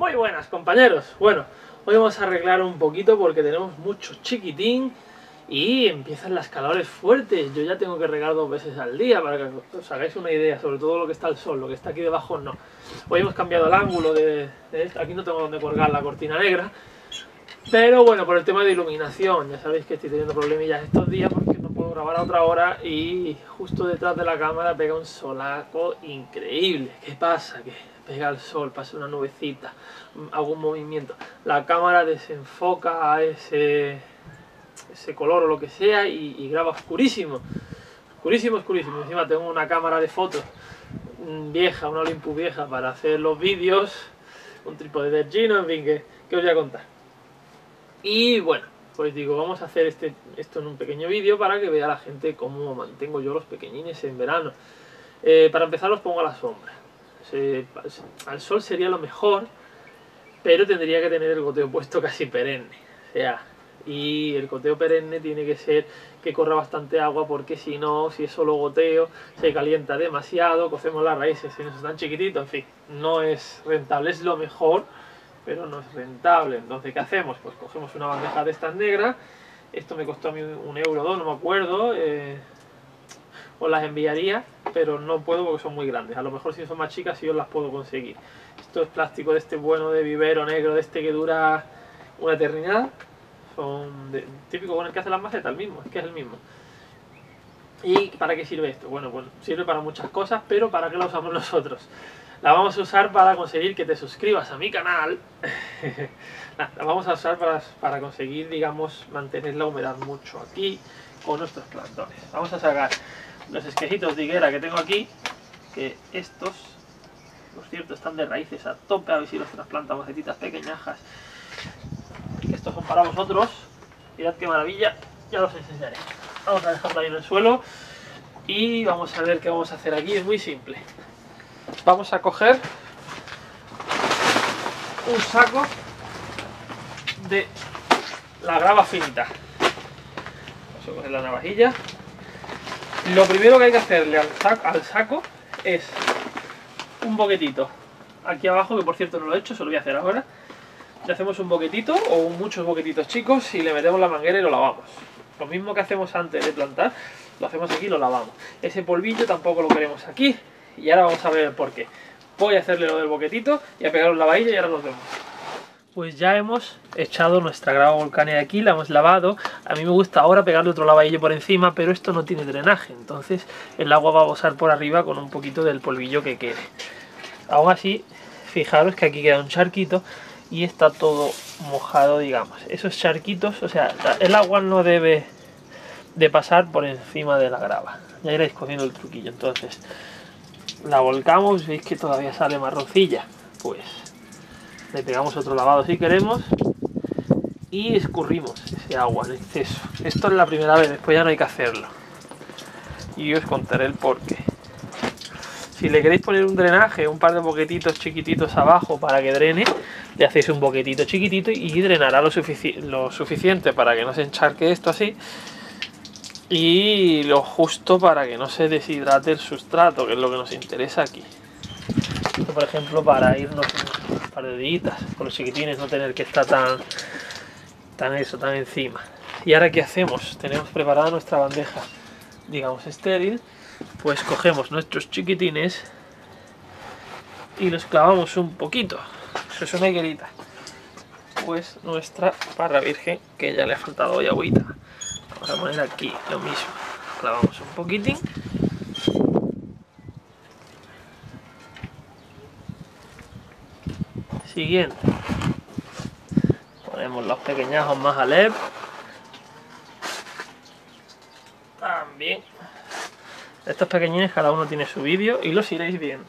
Muy buenas, compañeros. Bueno, hoy vamos a arreglar un poquito porque tenemos mucho chiquitín y empiezan las calores fuertes. Yo ya tengo que regar 2 veces al día para que os hagáis una idea, sobre todo lo que está al sol, lo que está aquí debajo no. Hoy hemos cambiado el ángulo de esto. Aquí no tengo donde colgar la cortina negra, pero bueno, por el tema de iluminación, ya sabéis que estoy teniendo problemillas estos días porque no puedo grabar a otra hora y justo detrás de la cámara pega un solaco increíble. ¿Qué pasa? Que pega el sol, pasa una nubecita, hago un movimiento, la cámara desenfoca a ese color o lo que sea y graba oscurísimo, oscurísimo, oscurísimo. Encima tengo una cámara de fotos vieja, una Olympus vieja para hacer los vídeos, un trípode de Gino, en fin, que os voy a contar. Y bueno, pues digo, vamos a hacer esto en un pequeño vídeo para que vea la gente cómo mantengo yo los pequeñines en verano. Para empezar los pongo a la sombra. Al sol sería lo mejor, pero tendría que tener el goteo puesto casi perenne. O sea, y el goteo perenne tiene que ser que corra bastante agua, porque si no, si es solo goteo, se calienta demasiado, cocemos las raíces, si no están chiquititos, en fin, no es rentable. Es lo mejor, pero no es rentable. Entonces, ¿qué hacemos? Pues cogemos una bandeja de estas negras. Esto me costó a mí 1 euro o 2, no me acuerdo. Os las enviaría, pero no puedo porque son muy grandes. A lo mejor si son más chicas sí os las puedo conseguir. Esto es plástico de este bueno, de vivero negro, de este que dura una eternidad. Son típico con el que hace las macetas, el mismo, es que es el mismo. ¿Y para qué sirve esto? Bueno, pues sirve para muchas cosas, pero ¿para qué la usamos nosotros? La vamos a usar para conseguir que te suscribas a mi canal. La vamos a usar para conseguir, digamos, mantener la humedad mucho aquí con nuestros plantones. Vamos a sacar los esquejitos de higuera que tengo aquí, que estos, por cierto, están de raíces a tope. A ver si los trasplantan, macetitas pequeñajas. Estos son para vosotros. Mirad qué maravilla, ya los enseñaré. Vamos a dejarlo ahí en el suelo y vamos a ver qué vamos a hacer aquí. Es muy simple. Vamos a coger un saco de la grava finita. Vamos a coger la navajilla. Lo primero que hay que hacerle al saco es un boquetito aquí abajo, que por cierto no lo he hecho, se lo voy a hacer ahora. Le hacemos un boquetito o muchos boquetitos chicos y le metemos la manguera y lo lavamos. Lo mismo que hacemos antes de plantar, lo hacemos aquí y lo lavamos. Ese polvillo tampoco lo queremos aquí y ahora vamos a ver el porqué. Voy a hacerle lo del boquetito y a pegar un lavadillo y ahora nos vemos. Pues ya hemos echado nuestra grava volcánica aquí, la hemos lavado. A mí me gusta ahora pegarle otro lavadillo por encima, pero esto no tiene drenaje, entonces el agua va a gozar por arriba con un poquito del polvillo que quede. Aún así, fijaros que aquí queda un charquito y está todo mojado, digamos. Esos charquitos, o sea, el agua no debe de pasar por encima de la grava. Ya iréis cogiendo el truquillo. Entonces, la volcamos, veis que todavía sale marroncilla, pues le pegamos otro lavado si queremos y escurrimos ese agua en exceso. Esto es la primera vez, después ya no hay que hacerlo. Y os contaré el porqué. Si le queréis poner un drenaje, un par de boquetitos chiquititos abajo para que drene, le hacéis un boquetito chiquitito y drenará lo suficiente para que no se encharque esto así, y lo justo para que no se deshidrate el sustrato, que es lo que nos interesa aquí. Esto, por ejemplo, para irnos un par de días con los chiquitines, no tener que estar tan encima. Y ahora, ¿qué hacemos? Tenemos preparada nuestra bandeja, digamos, estéril. Pues cogemos nuestros chiquitines y los clavamos un poquito. Eso es una higuerita. Pues nuestra parra virgen, que ya le ha faltado hoy agüita. Vamos a poner aquí lo mismo. Clavamos un poquitín. Siguiente. Ponemos los pequeñajos más Alep. También. Estos pequeñines cada uno tiene su vídeo y los iréis viendo.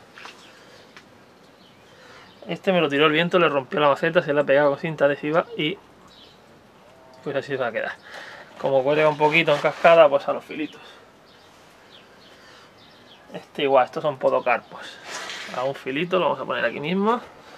Este me lo tiró el viento, le rompió la maceta, se le ha pegado con cinta adhesiva y pues así va a quedar. Como cuelga un poquito en cascada, pues a los filitos. Este igual, estos son podocarpos. A un filito lo vamos a poner aquí mismo.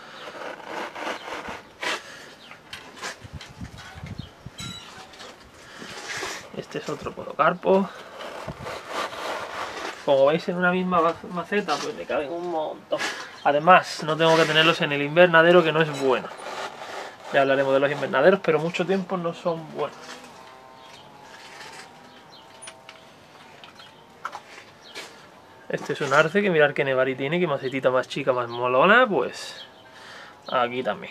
Este es otro podocarpo. Como veis, en una misma maceta pues me caben un montón. Además, no tengo que tenerlos en el invernadero, que no es bueno. Ya hablaremos de los invernaderos, pero mucho tiempo no son buenos. Este es un arce, que mirad que nevari tiene, que macetita más chica, más molona, pues aquí también.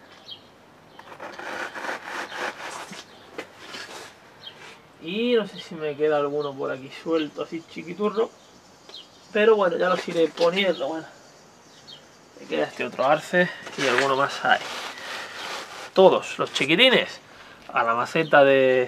Y no sé si me queda alguno por aquí suelto, así chiquiturro. Pero bueno, ya los iré poniendo. Bueno, me queda este otro arce y alguno más hay. Todos los chiquitines a la maceta de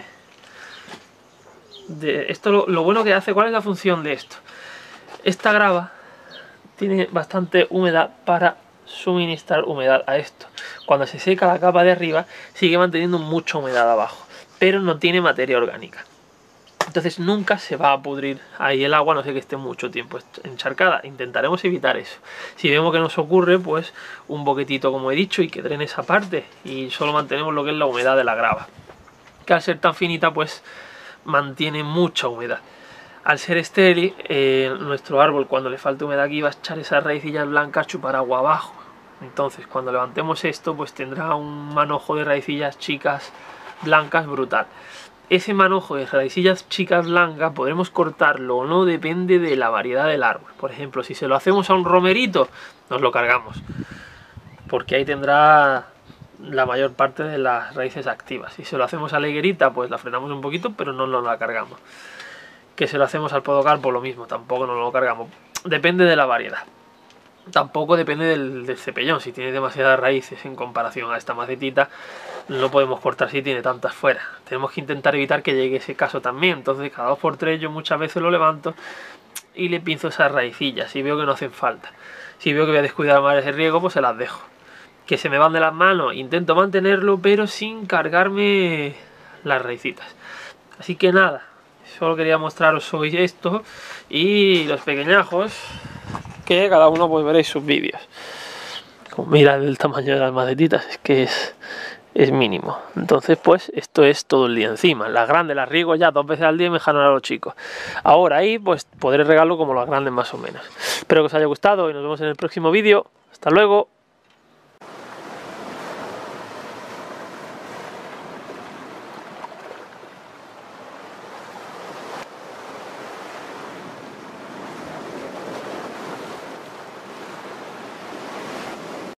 esto. Lo bueno que hace, ¿cuál es la función de esto? Esta grava tiene bastante humedad para suministrar humedad a esto. Cuando se seca la capa de arriba, sigue manteniendo mucha humedad abajo, pero no tiene materia orgánica. Entonces nunca se va a pudrir ahí el agua, no sé que esté mucho tiempo encharcada. Intentaremos evitar eso. Si vemos que nos ocurre, pues un boquetito, como he dicho, y que drene esa parte, y solo mantenemos lo que es la humedad de la grava, que al ser tan finita pues mantiene mucha humedad. Al ser estéril, nuestro árbol, cuando le falte humedad aquí, va a echar esas raicillas blancas a chupar agua abajo. Entonces cuando levantemos esto, pues tendrá un manojo de raicillas chicas blancas brutal. Ese manojo de raicillas chicas blancas podremos cortarlo o no, depende de la variedad del árbol. Por ejemplo, si se lo hacemos a un romerito, nos lo cargamos, porque ahí tendrá la mayor parte de las raíces activas. Si se lo hacemos a la higuerita, pues la frenamos un poquito, pero no nos la cargamos. Que se lo hacemos al podocarpo, lo mismo, tampoco nos lo cargamos. Depende de la variedad. Tampoco depende del cepellón. Si tiene demasiadas raíces en comparación a esta macetita, no podemos cortar si tiene tantas fuera. Tenemos que intentar evitar que llegue ese caso también. Entonces cada 2 por 3 yo muchas veces lo levanto y le pinzo esas raicillas. Si veo que no hacen falta, si veo que voy a descuidar más ese riego, pues se las dejo. Que se me van de las manos, intento mantenerlo, pero sin cargarme las raicitas. Así que nada, solo quería mostraros hoy esto y los pequeñajos, que cada uno pues veréis sus vídeos. Como mirad el tamaño de las macetitas, es que es mínimo. Entonces pues esto es todo el día encima. Las grandes las riego ya 2 veces al día y me dejan a los chicos. Ahora ahí pues podré regarlo como las grandes más o menos. Espero que os haya gustado y nos vemos en el próximo vídeo. Hasta luego.